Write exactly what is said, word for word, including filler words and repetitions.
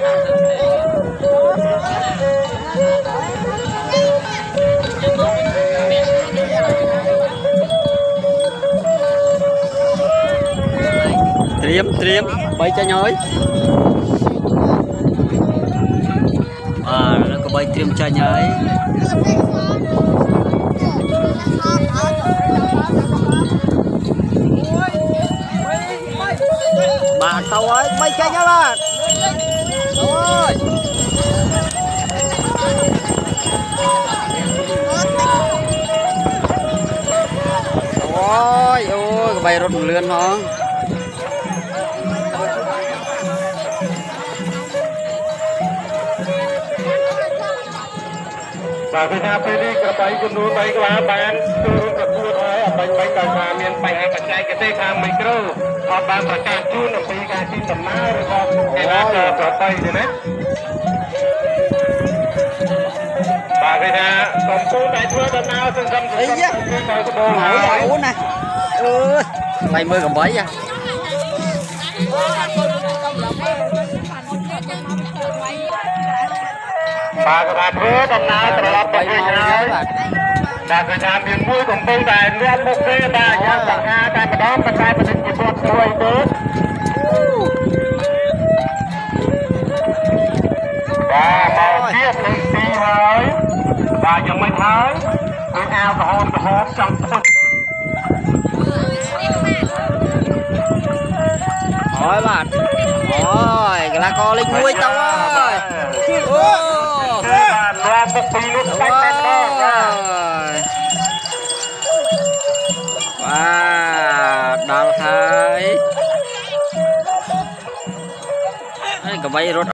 Triếm triếm bay cho nhói à nó có bay triếm cho nhói bạn tàu ơi bay cho nhói bạn ơi ôi ôi bay rốt lươn không và khi nào đi cái bay cái núi bay cái lá bàn tôi rất vui thôi bay bay cả nhà miền bay hai bạch trai cái tây tham micro họ bàn bạch trai chuôn ở phía cái trên tầm má rồi con cái lá cờ bay thế đấy và khi nào còn tôi tại thưa tầm nào xin dâm ấy á hỏi đậu nè ừ mày mơ cầm bấy à và các bạn thưa tầm nào trở lại bay nhau và cái nhà miền mũi của tôi tại nước một cái ba nhà sẵn ha tại mà đó cái cái mình chỉ một người nữa và màu kia mình đi hơi vàยังไม่ท้ายเป็นแอลกอฮอล์กระหอบจังคน hỏi bạn rồi cái là co linh nuôi tao ơi wow đào thái cái bay rốt